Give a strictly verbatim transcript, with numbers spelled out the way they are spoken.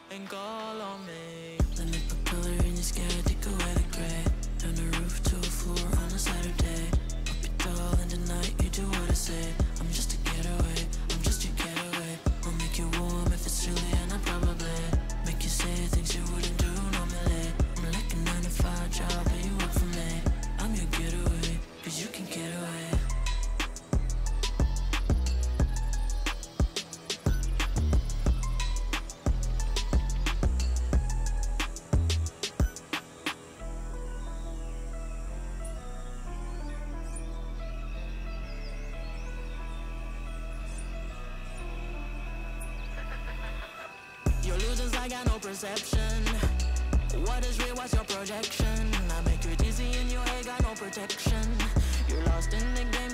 and call on me. Let me put color in your skin, take away the gray. Turn the roof to a floor on a Saturday. Up it all in the night, you do what I say. I'm just a getaway, I'm just your getaway. I'll make you warm if it's chilly, and I'll probably make you say things you wouldn't do normally. I'm like a nine to five job, but you work for me. I'm your getaway, cause you can get away. Your illusions, I got no perception. What is real, what's your projection? I make you dizzy in your head, got no protection. You're lost in the game.